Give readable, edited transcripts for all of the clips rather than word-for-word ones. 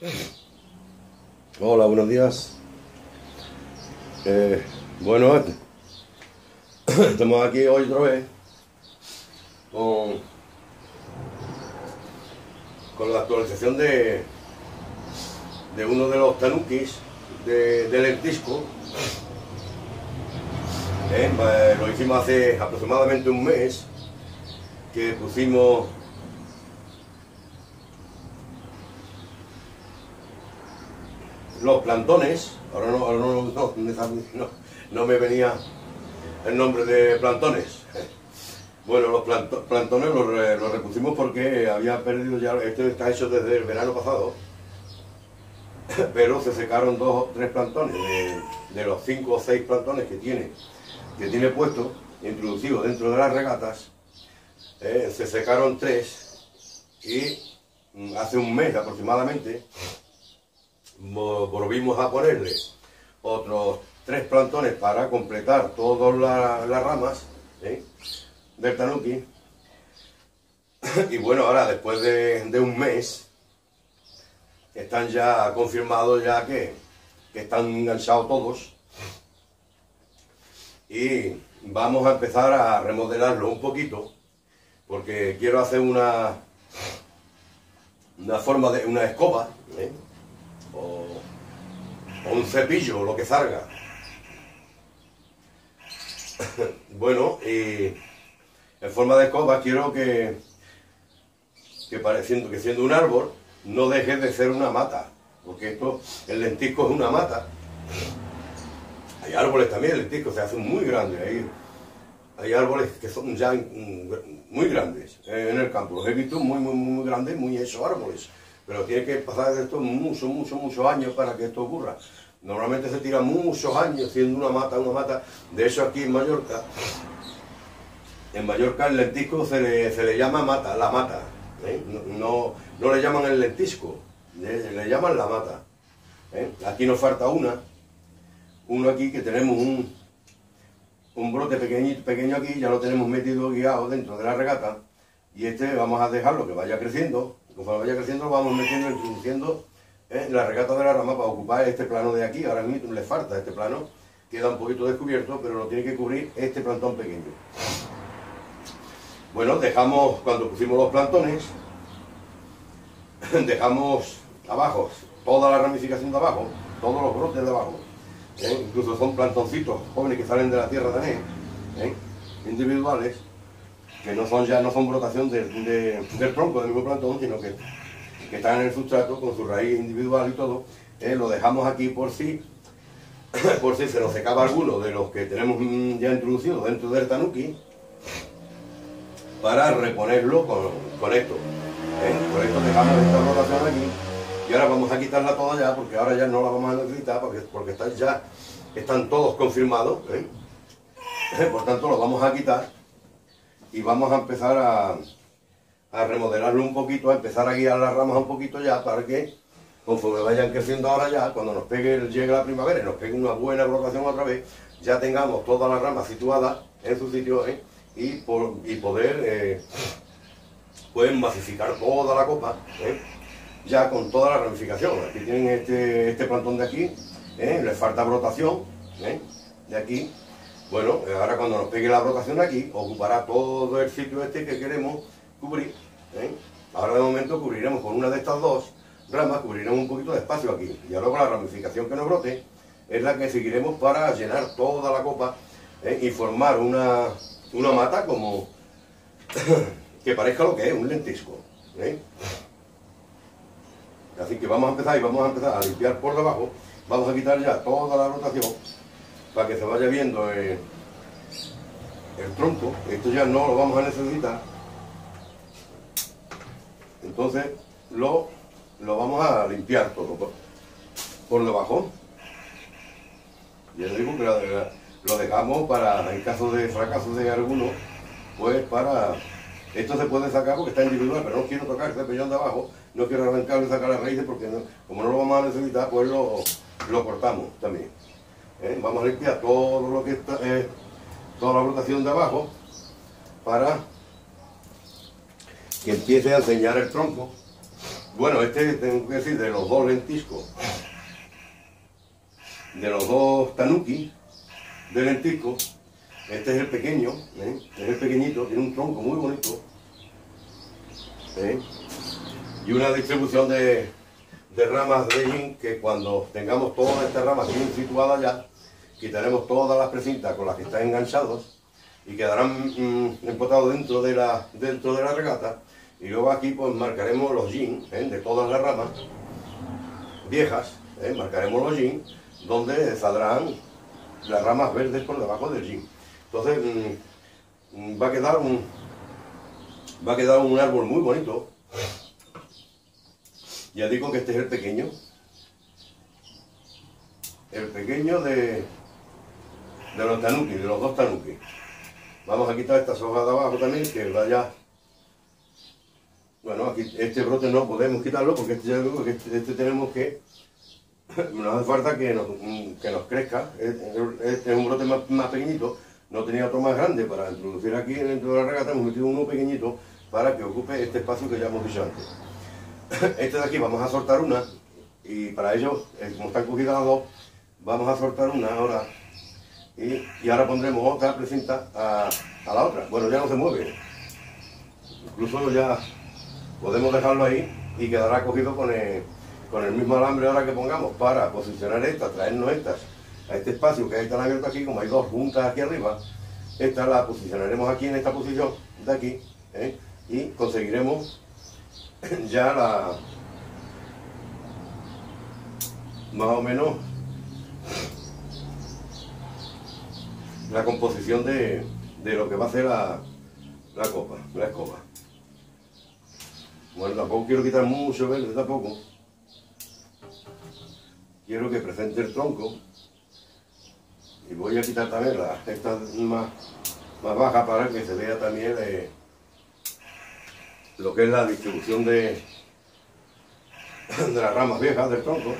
Hola, buenos días. Bueno, estamos aquí hoy otra vez con, con la actualización de uno de los tanukis del lentisco. Lo hicimos hace aproximadamente un mes, que pusimos los plantones. Ahora no me venía el nombre de plantones. Bueno, los plantones los repusimos porque había perdido ya. Esto está hecho desde el verano pasado, pero se secaron 2 o 3 plantones de los 5 o 6 plantones que tiene puesto, introducidos dentro de las regatas. Se secaron 3 y hace un mes aproximadamente volvimos a ponerle otros 3 plantones para completar todas las ramas del tanuki. Y bueno, ahora después de un mes están ya confirmados ya que están enganchados todos, y vamos a empezar a remodelarlo un poquito, porque quiero hacer una forma de una escoba, o un cepillo, o lo que salga. Bueno, y en forma de escoba quiero que siendo un árbol no deje de ser una mata, porque el lentisco es una mata. Hay árboles también, el lentisco se hace muy grande. Hay árboles que son ya muy grandes en el campo. Los he visto muy grandes, muy hechos árboles. Pero tiene que pasar de esto muchos años para que esto ocurra. Normalmente se tira muchos años siendo una mata. De hecho, aquí en Mallorca el lentisco se le llama mata, la mata. No le llaman el lentisco, le llaman la mata. Aquí nos falta uno aquí, que tenemos un brote pequeño aquí, ya lo tenemos metido guiado dentro de la regata, y vamos a dejarlo que vaya creciendo. Conforme vaya creciendo lo vamos introduciendo en la regata de la rama para ocupar este plano de aquí. Ahora mismo le falta este plano, queda un poquito descubierto, pero lo tiene que cubrir este plantón pequeño. Bueno, cuando pusimos los plantones, dejamos abajo toda la ramificación de abajo, todos los brotes de abajo. Incluso son plantoncitos jóvenes que salen de la tierra también, individuales, que no son brotación del tronco del mismo plantón, sino que están en el sustrato con su raíz individual y todo. Lo dejamos aquí por si se nos secaba alguno de los que tenemos ya introducidos dentro del tanuki, para reponerlo con esto. Por esto dejamos esta rotación aquí, y ahora vamos a quitarla toda ya, porque ahora ya no la vamos a necesitar, porque están todos confirmados. Por tanto, los vamos a quitar y vamos a empezar a remodelarlo un poquito, a empezar a guiar las ramas un poquito ya, para que conforme vayan creciendo ahora ya, cuando llegue la primavera y nos pegue una buena brotación otra vez, ya tengamos todas las ramas situadas en su sitio, y poder pueden masificar toda la copa, ya con toda la ramificación. Aquí tienen este plantón de aquí, les falta brotación, de aquí. Bueno, ahora cuando nos pegue la brotación de aquí, ocupará todo el sitio que queremos cubrir. Ahora de momento cubriremos con una de estas 2 ramas, cubriremos un poquito de espacio aquí, y luego la ramificación que nos brote es la que seguiremos para llenar toda la copa, y formar una mata como que parezca lo que es un lentisco. Así que vamos a empezar a limpiar por debajo. Vamos a quitar ya toda la rotación para que se vaya viendo el tronco. Esto ya no lo vamos a necesitar, entonces lo vamos a limpiar todo por debajo. Ya les digo que lo dejamos para, en caso de fracaso de alguno, pues para... Esto se puede sacar porque está individual, pero no quiero tocar este pellón de abajo, no quiero arrancarlo y sacar las raíces, porque como no lo vamos a necesitar, pues lo cortamos también. Vamos a limpiar todo lo que está, toda la brotación de abajo, para que empiece a enseñar el tronco, Bueno, este tengo que decir de los dos lentiscos, de los dos tanuki de lentisco, este es el pequeño, es el pequeñito, tiene un tronco muy bonito, y una distribución de ramas de yin que cuando tengamos todas estas ramas bien situadas ya, quitaremos todas las precintas con las que están enganchados y quedarán empotados dentro de la regata, y luego aquí pues marcaremos los yin de todas las ramas viejas, marcaremos los yin donde saldrán las ramas verdes por debajo del yin. Entonces va a quedar un árbol muy bonito. Ya digo que este es el pequeño de los tanuki, de los dos tanuki. Vamos a quitar estas hojas de abajo también, que vaya. Bueno, aquí este brote no podemos quitarlo porque este tenemos que. Nos hace falta que nos crezca. Este es un brote más pequeñito. No tenía otro más grande para introducir aquí dentro de la regata. Hemos metido uno pequeñito para que ocupe este espacio que ya hemos dicho antes. Este de aquí vamos a soltar una, y para ello, como están cogidas las dos, vamos a soltar una ahora, y ahora pondremos otra precinta a la otra. Bueno, ya no se mueve, incluso ya podemos dejarlo ahí y quedará cogido con el mismo alambre ahora que pongamos para posicionar estas, traernos estas a este espacio que ahí están abiertas aquí, como hay dos juntas aquí arriba. Esta la posicionaremos aquí en esta posición de aquí, y conseguiremos ya más o menos la composición de lo que va a ser la escoba. Bueno, tampoco quiero quitar mucho verde, tampoco. Quiero que presente el tronco, y voy a quitar también esta más baja para que se vea también lo que es la distribución de las ramas viejas del tronco.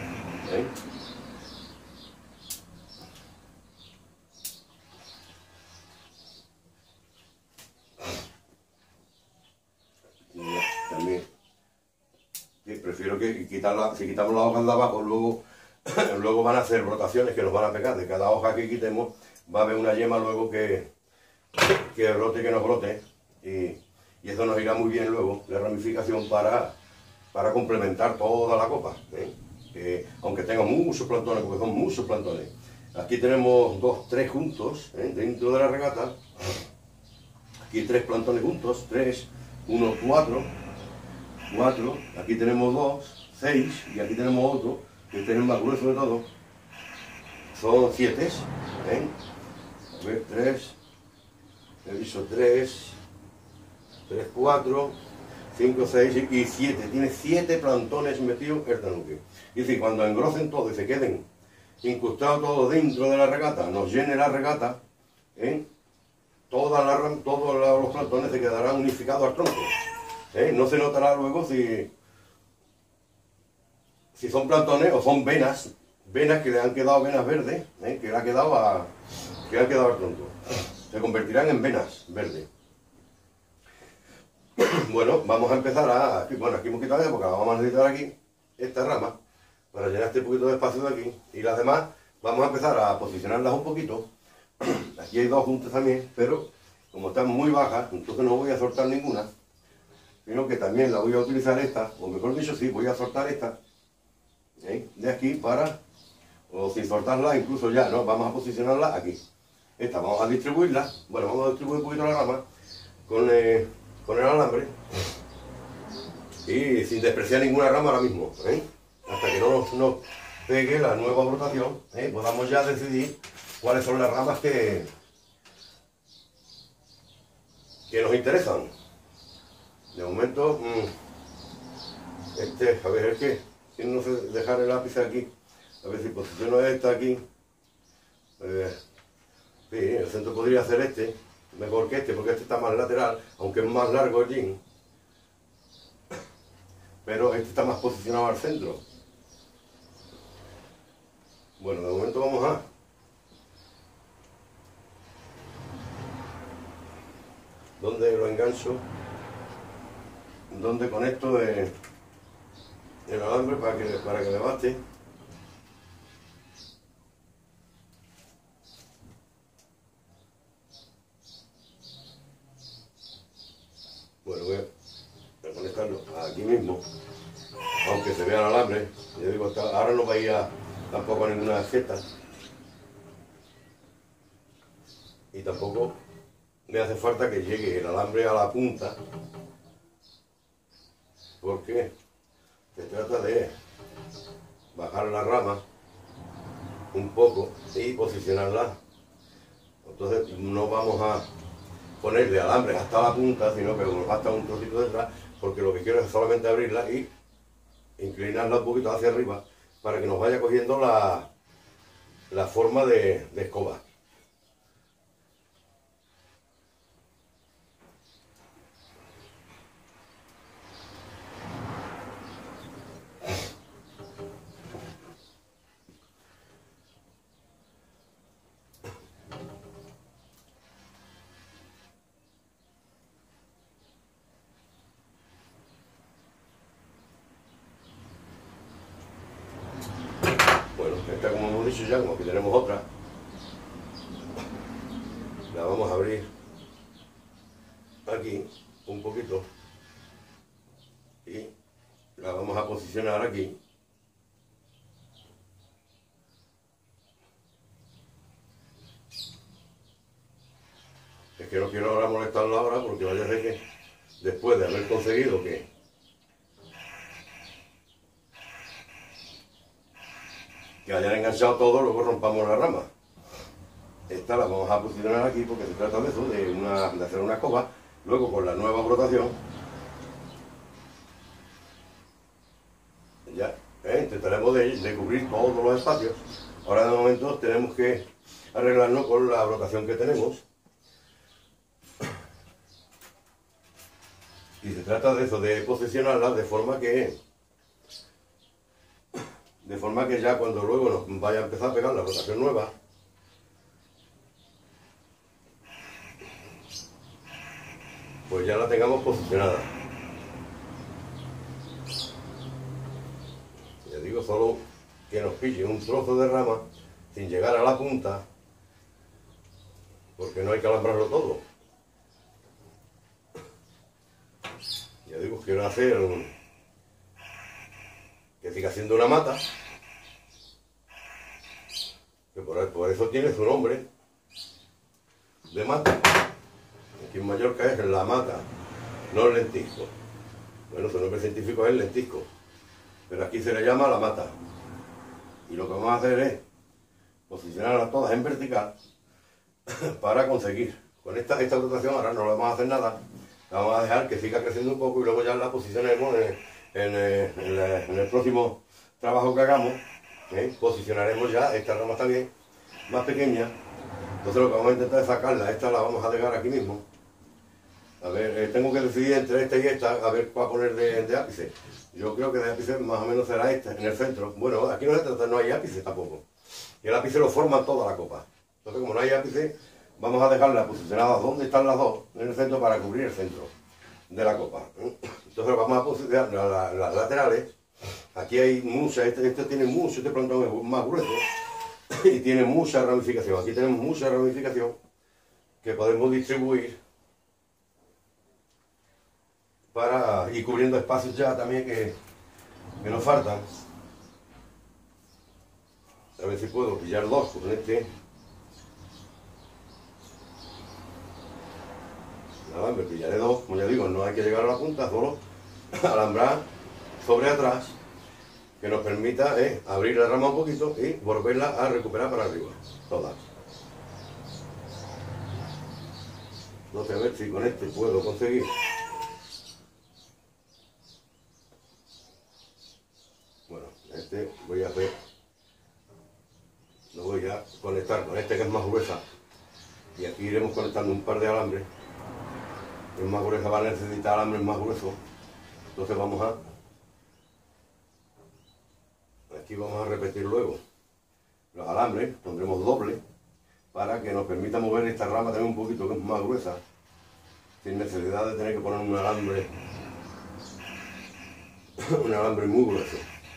Y también prefiero que quitarla, si quitamos las hojas de abajo, luego van a hacer rotaciones que nos van a pegar. De cada hoja que quitemos va a haber una yema luego que brote, que nos brote, y eso nos irá muy bien luego, la ramificación para complementar toda la copa, aunque tenga muchos plantones, porque son muchos plantones. Aquí tenemos tres juntos, dentro de la regata. Aquí 3 plantones juntos, 3, 1, 4, aquí tenemos 2, 6, y aquí tenemos otro, que este es el más grueso de todo. Son 7, a ver, 3, he dicho 3, 4, 5, 6 y 7. Tiene 7 plantones metidos el tanuki. Y decir, cuando engrosen todo y se queden incrustados todo dentro de la regata, nos llene la regata, todos los plantones se quedarán unificados al tronco. No se notará luego si son plantones o son venas que le han quedado venas verdes, que le han quedado al tronco. Se convertirán en venas verdes. Bueno, vamos a empezar aquí hemos quitado ya porque vamos a necesitar aquí esta rama para llenar este poquito de espacio de aquí, y las demás vamos a empezar a posicionarlas un poquito. Aquí hay 2 juntas también, pero como están muy bajas, entonces no voy a soltar ninguna, sino que también la voy a utilizar esta, o mejor dicho, sí, voy a soltar esta, de aquí o sin soltarla incluso ya, ¿no? Vamos a posicionarla aquí. Esta vamos a distribuirla, bueno, vamos a distribuir un poquito la rama con el alambre, y sin despreciar ninguna rama ahora mismo, hasta que no nos pegue la nueva brotación, podamos ya decidir cuáles son las ramas que nos interesan. De momento, a ver, es que no sé dejar el lápiz aquí, a ver si posiciono esta aquí. Sí, el centro podría ser este, mejor que este, porque este está más lateral, aunque es más largo el yin, pero este está más posicionado al centro. Bueno, de momento vamos a ¿dónde lo engancho? ¿Dónde conecto? el alambre para que me baste. Bueno, voy a conectarlo aquí mismo, aunque se vea el alambre. Yo digo, ahora no va a ir tampoco a ninguna fiesta. Y tampoco me hace falta que llegue el alambre a la punta, porque se trata de bajar la rama un poco y posicionarla. Entonces no vamos a ponerle alambre hasta la punta, sino que nos basta un trocito detrás, porque lo que quiero es solamente abrirla y inclinarla un poquito hacia arriba para que nos vaya cogiendo la forma de escoba. Bueno, esta, como hemos dicho ya, como aquí tenemos otra, la vamos a abrir aquí un poquito y la vamos a posicionar aquí. Es que no quiero ahora molestarla ahora, porque vaya a ser que después de haber conseguido que hayan enganchado todo, luego rompamos la rama. Esta la vamos a posicionar aquí porque se trata de eso, de hacer una escoba. Luego con la nueva brotación ya intentaremos de cubrir todos los espacios. Ahora de momento tenemos que arreglarnos con la brotación que tenemos. Y se trata de eso, de posicionarla de forma que ya cuando luego nos vaya a empezar a pegar la rotación nueva, pues ya la tengamos posicionada. Ya digo, solo que nos pille un trozo de rama sin llegar a la punta, porque no hay que alambrarlo todo. Ya digo, quiero hacer que siga siendo una mata, que por eso tiene su nombre de mata. Aquí en Mallorca es la mata, no el lentisco. Bueno, su nombre científico es el lentisco, pero aquí se le llama la mata. Y lo que vamos a hacer es posicionarlas todas en vertical para conseguir. Con esta rotación ahora no le vamos a hacer nada, la vamos a dejar que siga creciendo un poco y luego ya la posicionaremos en el próximo trabajo que hagamos. Posicionaremos ya esta rama también más pequeña. Entonces lo que vamos a intentar es sacarla. Esta la vamos a dejar aquí mismo. A ver, tengo que decidir entre esta y esta, a ver cuál poner de ápice. Yo creo que de ápice más o menos será esta, en el centro. Bueno, aquí no se trata, no hay ápice tampoco. Y el ápice lo forma toda la copa. Entonces como no hay ápice, vamos a dejarlas posicionadas donde están las dos, en el centro, para cubrir el centro de la copa. Entonces vamos a posicionar las laterales. Aquí hay mucha, este tiene mucho, este plantón es más grueso y tiene mucha ramificación. Aquí tenemos mucha ramificación que podemos distribuir para ir cubriendo espacios ya también que nos faltan. A ver si puedo pillar dos con este alambre, pillaré dos, como ya digo, no hay que llegar a la punta, solo alambrar sobre atrás, que nos permita abrir la rama un poquito y volverla a recuperar para arriba, todas. Entonces a ver si con este puedo conseguir. Bueno, este voy a ver, lo voy a conectar con este que es más gruesa, y aquí iremos conectando un par de alambres. El más gruesa va a necesitar alambres más gruesos, entonces aquí vamos a repetir luego los alambres, pondremos doble para que nos permita mover esta rama también un poquito, que es más gruesa, sin necesidad de tener que poner un alambre un alambre muy grueso.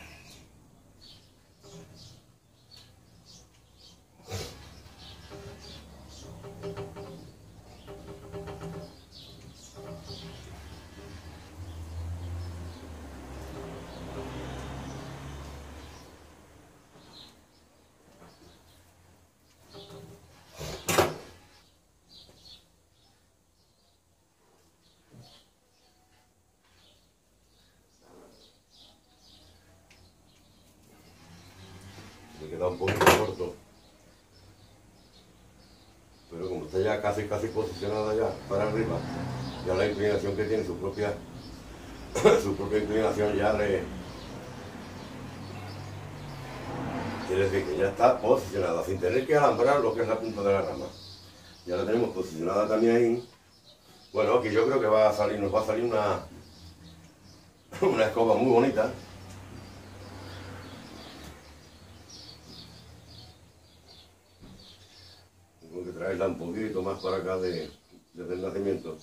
Me queda un poquito corto, pero como está ya casi posicionada ya para arriba, ya la inclinación que tiene su propia inclinación ya le quiere decir que ya está posicionada sin tener que alambrar lo que es la punta de la rama. Ya la tenemos posicionada también ahí. Bueno, aquí yo creo que nos va a salir una escoba muy bonita. Tengo que traerla un poquito más para acá desde el nacimiento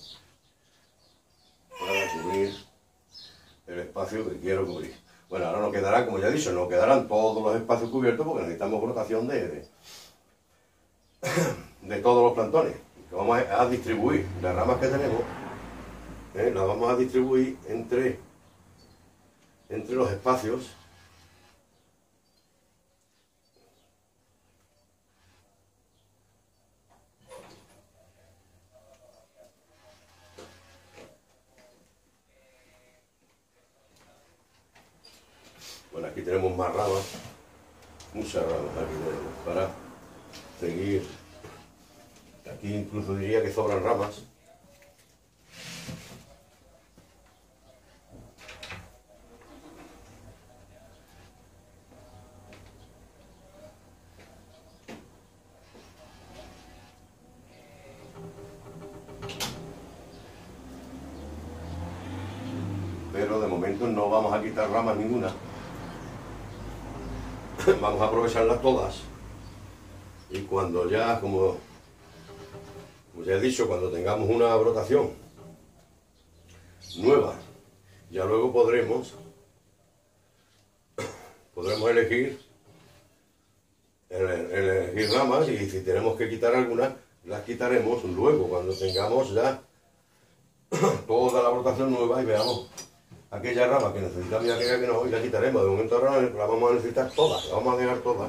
para cubrir el espacio que quiero cubrir. Bueno, ahora nos quedará, como ya he dicho, nos quedarán todos los espacios cubiertos porque necesitamos rotación de todos los plantones. Que vamos a distribuir las ramas que tenemos, las vamos a distribuir entre los espacios. Bueno, aquí tenemos más ramas, muchas ramas aquí tenemos para seguir. Aquí incluso diría que sobran ramas. Pero de momento no vamos a quitar ramas ninguna. Vamos a aprovecharlas todas. Y cuando ya, como ya he dicho, cuando tengamos una brotación nueva, ya luego podremos elegir ramas, y si tenemos que quitar algunas, las quitaremos luego cuando tengamos ya toda la brotación nueva y veamos aquella rama que necesitamos ya que no, y la quitaremos. De momento ahora la vamos a necesitar todas, la vamos a dejar todas.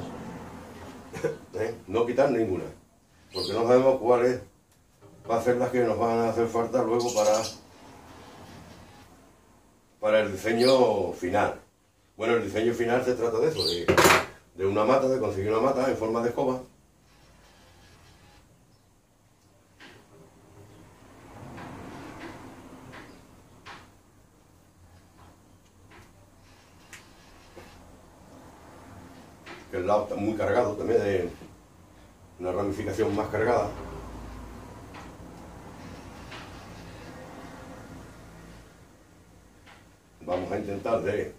No quitar ninguna, porque no sabemos cuáles va a ser las que nos van a hacer falta luego para el diseño final. Bueno, el diseño final se trata de eso, de una mata, de conseguir una mata en forma de escoba. Que el lado está muy cargado también, de una ramificación más cargada. Vamos a intentar de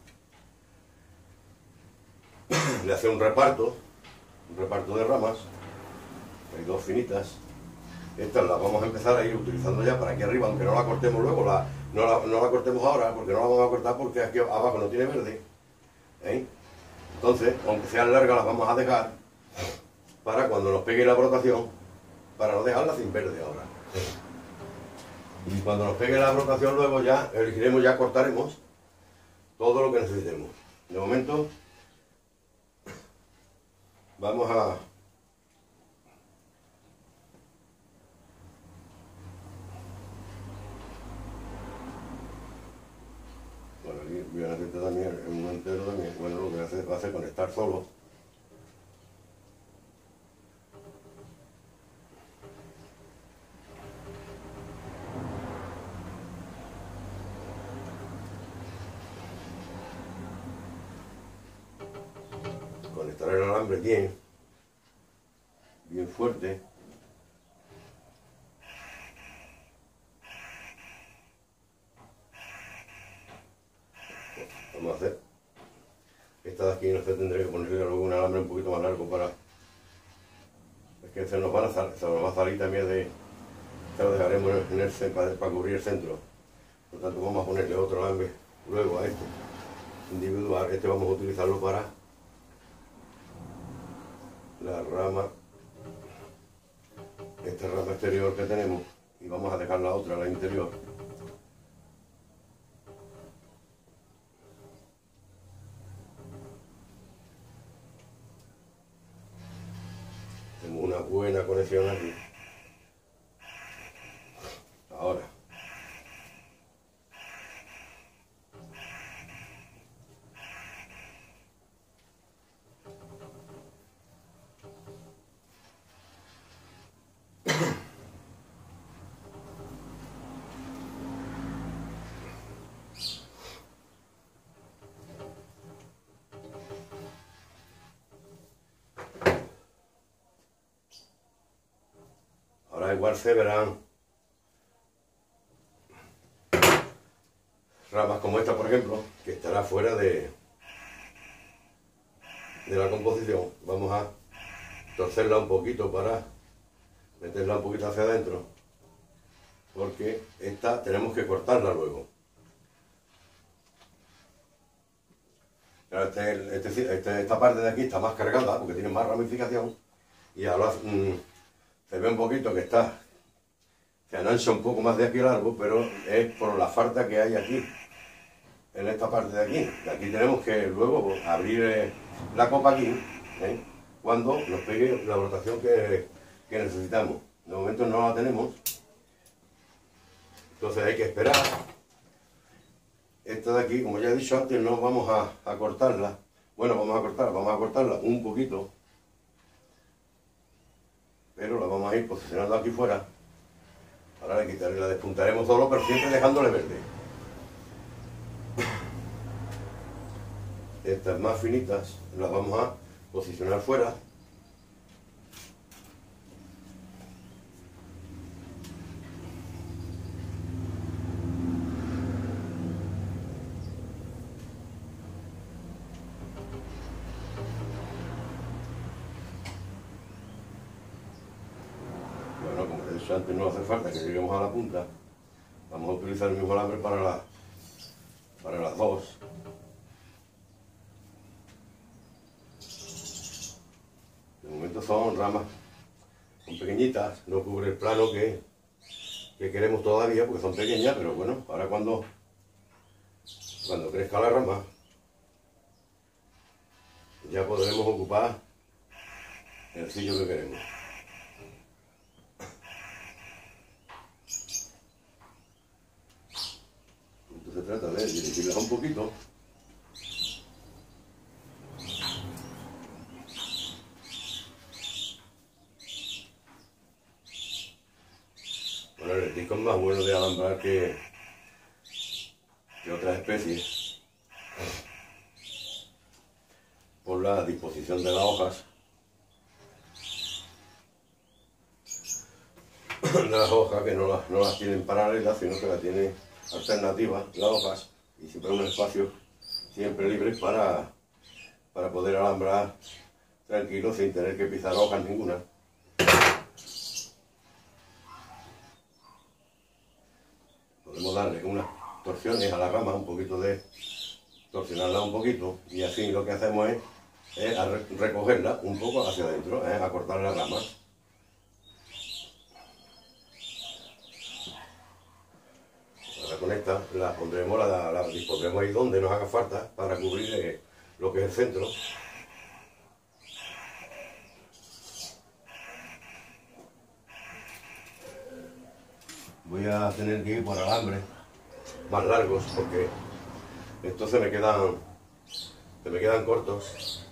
hacer un reparto de ramas. Hay dos finitas. Estas las vamos a empezar a ir utilizando ya para aquí arriba, aunque no la cortemos luego, no la cortemos ahora, porque no la vamos a cortar porque aquí abajo no tiene verde. Entonces, aunque sean largas, las vamos a dejar para cuando nos pegue la brotación, para no dejarlas sin verde ahora. Y cuando nos pegue la brotación luego ya elegiremos, ya cortaremos todo lo que necesitemos. De momento vamos a bueno, aquí voy a necesitar también uno entero también. Bueno, lo que va a hacer conectar solo. Conectar el alambre bien fuerte. Vamos a hacer esta de aquí, no se tendré que ponerle luego un alambre un poquito más largo para... Es que se nos va a salir también se lo dejaremos en el centro para cubrir el centro. Por tanto vamos a ponerle otro alambre luego a este. individual. Este vamos a utilizarlo para la rama, esta rama exterior que tenemos, y vamos a dejar la otra, la interior. Tenemos una buena conexión aquí. Ahora, igual se verán ramas como esta, por ejemplo, que estará fuera de la composición. Vamos a torcerla un poquito para meterla un poquito hacia adentro, porque esta tenemos que cortarla luego. Esta parte de aquí está más cargada porque tiene más ramificación, y ahora se ve un poquito que se anancha un poco más de aquí el árbol, pero es por la falta que hay aquí, en esta parte de aquí. Aquí tenemos que luego abrir la copa aquí, cuando nos pegue la rotación que necesitamos. De momento no la tenemos, entonces hay que esperar. Esta de aquí, como ya he dicho antes, no vamos a cortarla. Bueno, vamos a cortarla un poquito, pero la vamos a ir posicionando aquí fuera. Ahora la despuntaremos solo, pero siempre dejándole verde. Estas más finitas las vamos a posicionar fuera. Bueno, como he dicho antes, no hace falta que lleguemos a la punta. Vamos a utilizar el mismo alambre para las dos. De momento son ramas, son pequeñitas, no cubre el plano que queremos todavía porque son pequeñas, pero bueno, ahora cuando crezca la rama ya podremos ocupar el sitio que queremos. Entonces se trata de dirigirlas un poquito. Bueno, el disco es más bueno de alambrar que otras especies, por la disposición de las hojas. De las hojas que no las tienen paralelas, sino que las tienen alternativas, las hojas, y siempre un espacio siempre libre para poder alambrar tranquilo sin tener que pisar hojas ninguna. Podemos darle unas torsiones a la rama, un poquito de torsionarla un poquito, y así lo que hacemos es recogerla un poco hacia adentro, a cortar la rama. Ahora con esta la pondremos, la dispondremos ahí donde nos haga falta para cubrir lo que es el centro. Voy a tener que ir por alambres más largos porque estos se me quedan cortos.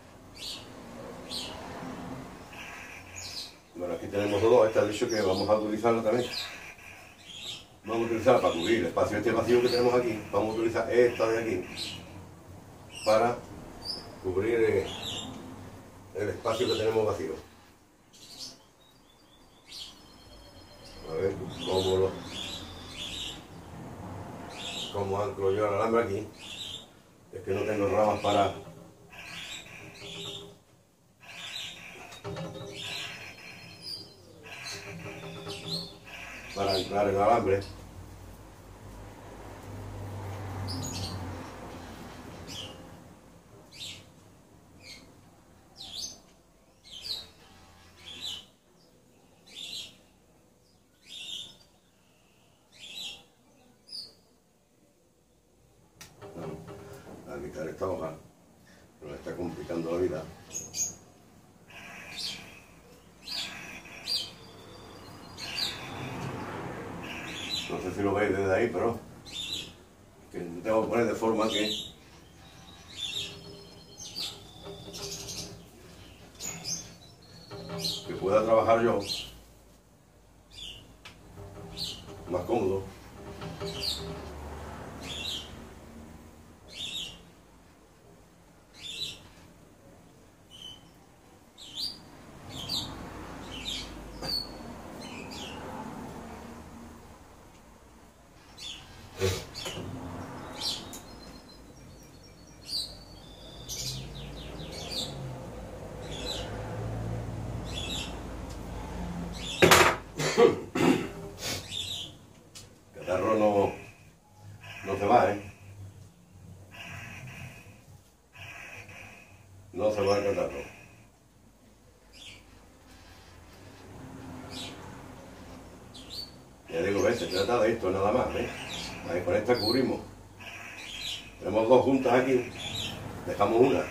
Bueno, aquí tenemos dos. Esta he dicho que vamos a utilizarla también. Vamos a utilizarla para cubrir el espacio este vacío que tenemos aquí. Vamos a utilizar esta de aquí para cubrir el espacio que tenemos vacío. A ver cómo anclo yo el alambre aquí. Es que no tengo ramas para anclar el alambre. quitar esta hoja, nos está complicando la vida. No sé si lo veis desde ahí, pero que tengo que poner de forma que pueda trabajar yo más cómodo. Catarro no se va, ¿eh? No se va el catarro. Ya digo, ¿ves? Se trata de esto nada más, ¿ves? Ahí con esta cubrimos. Tenemos dos juntas aquí, dejamos una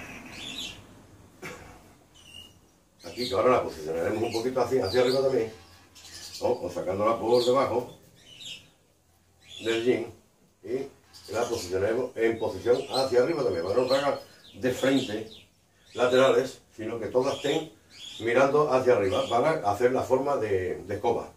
aquí, que ahora la posicionaremos un poquito hacia arriba también, o sacándola por debajo del jean, y la posicionaremos en posición hacia arriba también, para que no salgan de frente laterales, sino que todas estén mirando hacia arriba para hacer la forma de escoba.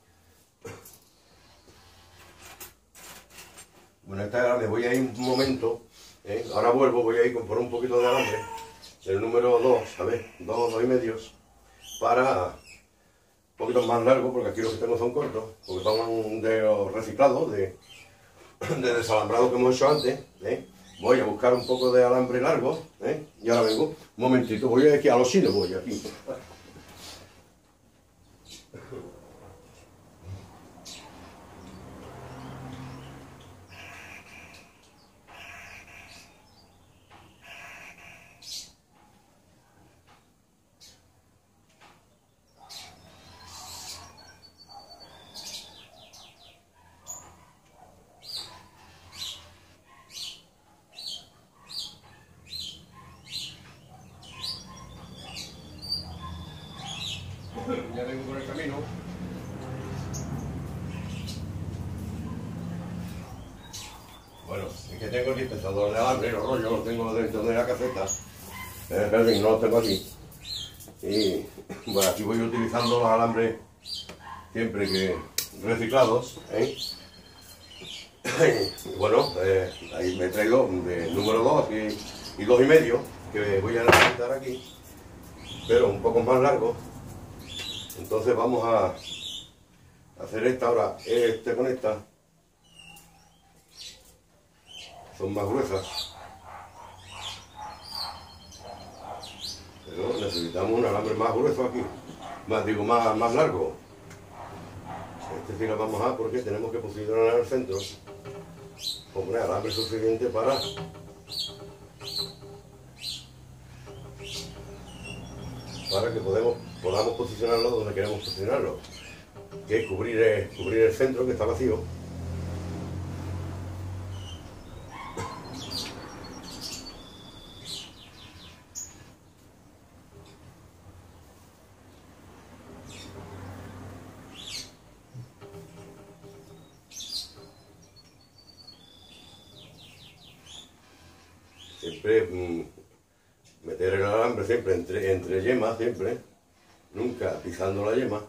Bueno, esta grande, voy a ir un momento, ahora vuelvo, voy a ir por un poquito de alambre, el número 2, ¿sabes? 2 y medio, para un poquito más largo, porque aquí los que tengo son cortos, porque son de los reciclados, de desalambrado que hemos hecho antes, Voy a buscar un poco de alambre largo, y ahora vengo, un momentito, voy aquí a los chinos, voy aquí. Ya vengo por el camino. Bueno, es que tengo el dispensador de alambre, los rollos los tengo dentro de la caseta. En el jardín no los tengo aquí. Y bueno, aquí voy utilizando los alambres siempre que reciclados. Bueno, ahí me he traído de número 2 y 2 y medio, que voy a necesitar aquí, pero un poco más largo. Entonces vamos a hacer esta ahora, con esta, son más gruesas, pero necesitamos un alambre más grueso aquí, más largo. Este sí lo vamos a, porque tenemos que posicionar en el centro, con poner alambre suficiente para que podamos posicionarlo donde queremos posicionarlo, que es cubrir el centro que está vacío. Siempre meter el alambre siempre entre yemas, siempre, nunca pisando la yema,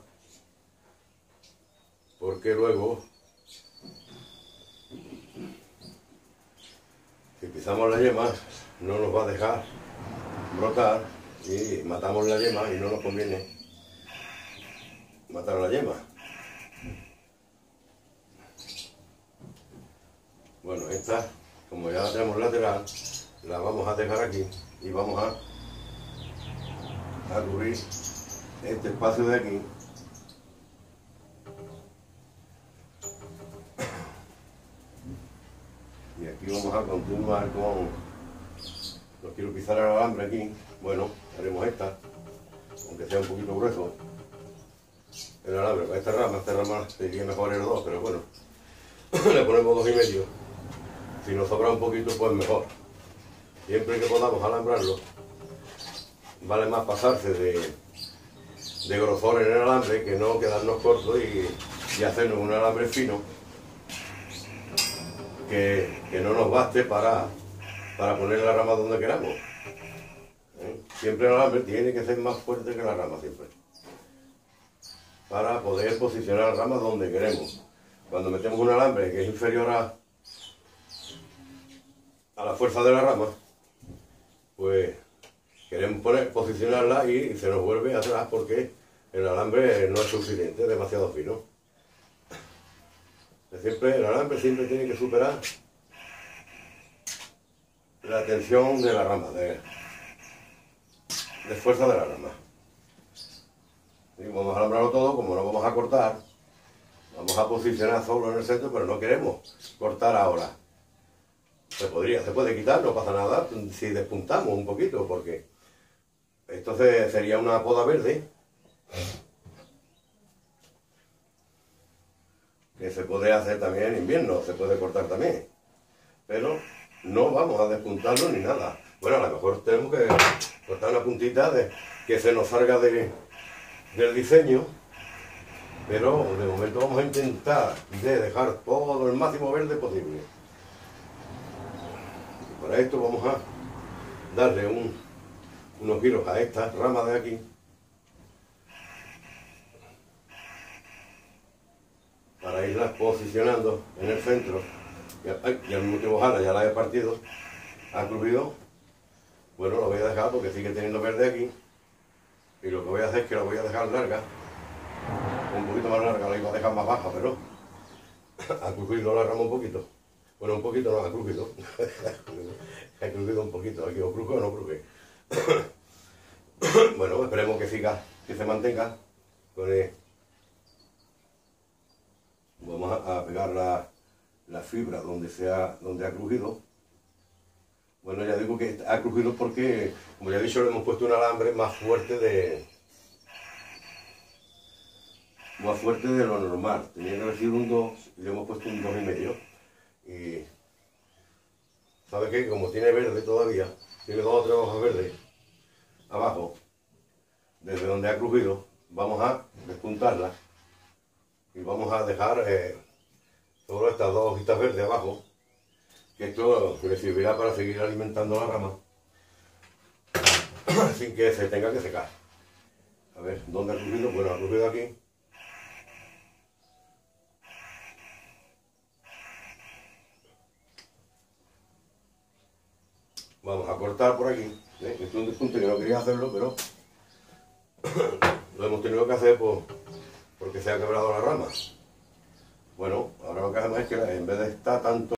porque luego, si pisamos la yema, no nos va a dejar brotar y matamos la yema y no nos conviene matar la yema. Bueno, esta, como ya la tenemos lateral, la vamos a dejar aquí y vamos a cubrir este espacio de aquí. Y aquí vamos a continuar con, no quiero pisar el alambre aquí, bueno, haremos esta, aunque sea un poquito grueso el alambre para esta rama sería mejor el 2, pero bueno, le ponemos 2 y medio, si nos sobra un poquito pues mejor. siempre que podamos alambrarlo, vale más pasarse de grosor en el alambre que no quedarnos cortos y hacernos un alambre fino que no nos baste para poner la rama donde queramos. Siempre el alambre tiene que ser más fuerte que la rama, siempre, para poder posicionar la rama donde queremos. Cuando metemos un alambre que es inferior a la fuerza de la rama, pues queremos posicionarla y se nos vuelve atrás porque el alambre no es suficiente, es demasiado fino. El alambre siempre tiene que superar la tensión de la rama, de fuerza de la rama. Y vamos a alambrarlo todo, como no vamos a cortar, vamos a posicionar solo en el centro, pero no queremos cortar ahora. Se puede quitar, no pasa nada si despuntamos un poquito, porque esto sería una poda verde que se puede hacer también en invierno, se puede cortar también, pero no vamos a despuntarlo ni nada. Bueno, a lo mejor tenemos que cortar una puntita que se nos salga del diseño, pero de momento vamos a intentar dejar todo el máximo verde posible. Y para esto vamos a darle unos giros a esta rama de aquí, para irlas posicionando en el centro. Y al mismo tiempo ya la he partido, ha crujido. Bueno, lo voy a dejar porque sigue teniendo verde aquí, y lo que voy a hacer es que la voy a dejar larga, un poquito más larga, la iba a dejar más baja, pero ha crujido la rama un poquito. Bueno, un poquito no, ha crujido. Ha crujido un poquito, aquí o cruje o no cruje. Bueno, esperemos que siga, que se mantenga. Vamos a pegar la fibra donde ha crujido. Bueno, ya digo que ha crujido porque, como ya he dicho, le hemos puesto un alambre más fuerte de lo normal. Tenía que haber sido un 2 y le hemos puesto un 2,5. Y ¿sabe qué? Como tiene verde todavía, tiene 2 o 3 hojas verdes abajo, desde donde ha crujido, vamos a despuntarla y vamos a dejar solo estas 2 hojitas verdes abajo, que esto le servirá para seguir alimentando la rama sin que se tenga que secar. A ver, ¿dónde ha crujido? Bueno, ha crujido aquí. Vamos a cortar por aquí. Esto es un despunte que no quería hacerlo, pero lo hemos tenido que hacer porque se ha quebrado la rama. Bueno, ahora lo que hacemos es que en vez de estar tanto